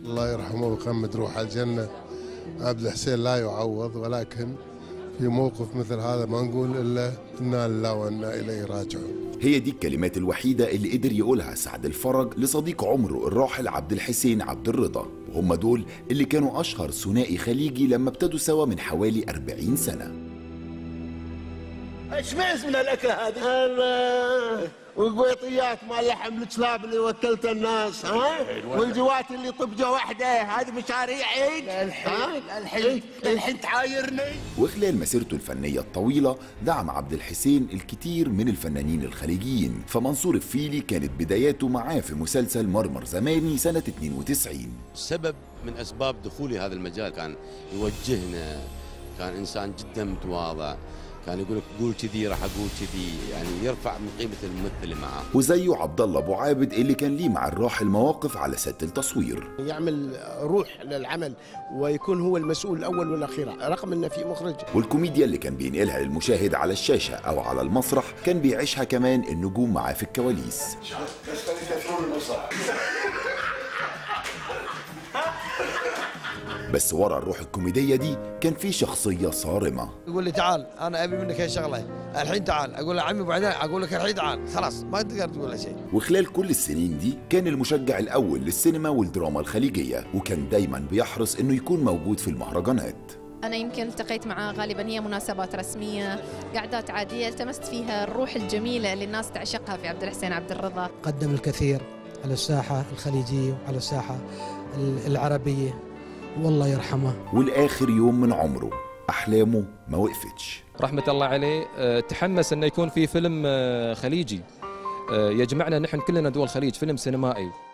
الله يرحمه ويخمد روحه الجنة. عبد الحسين لا يعوض، ولكن في موقف مثل هذا ما نقول إلا إنا لله وإنا إليه راجعون. هي دي الكلمات الوحيدة اللي قدر يقولها سعد الفرج لصديق عمره الراحل عبد الحسين عبد الرضا، وهم دول اللي كانوا أشهر ثنائي خليجي لما ابتدوا سوا من حوالي 40 سنة. ايش معز من الاكله هذه؟ والقويطيات مال لحم الكلاب اللي وكلت الناس، ها؟ والجوات اللي طبجه واحده، هذه مشاريع عيد؟ الحين تعايرني. وخلال مسيرته الفنية الطويلة دعم عبد الحسين الكثير من الفنانين الخليجيين، فمنصور الفيلي كانت بداياته معاه في مسلسل مرمر زماني سنة 92. سبب من أسباب دخولي هذا المجال كان يوجهنا، كان إنسان جدا متواضع، كان يقول لك قول كذي راح اقول كذي، يعني يرفع من قيمه الممثل اللي معاه. وزيه عبد الله ابو عابد اللي كان ليه مع الراحل مواقف على ست التصوير. يعمل روح للعمل ويكون هو المسؤول الاول والاخير، رغم انه في مخرج. والكوميديا اللي كان بينقلها للمشاهد على الشاشه او على المسرح كان بيعيشها كمان النجوم معاه في الكواليس. بس ورا الروح الكوميدية دي كان في شخصية صارمة. يقول لي تعال أنا أبي منك هاي شغلة، الحين تعال، أقول له عمي وبعدين أقول لك الحين تعال، خلاص ما تقدر تقول له شيء. وخلال كل السنين دي كان المشجع الأول للسينما والدراما الخليجية، وكان دايما بيحرص إنه يكون موجود في المهرجانات. أنا يمكن التقيت معاه غالبا هي مناسبات رسمية، قعدات عادية التمست فيها الروح الجميلة اللي الناس تعشقها في عبد الحسين عبد الرضا. قدم الكثير على الساحة الخليجية وعلى الساحة العربية، والله يرحمه. والآخر يوم من عمره أحلامه ما وقفتش. رحمة الله عليه تحمس أنه يكون في فيلم خليجي يجمعنا نحن كلنا دول الخليج، فيلم سينمائي.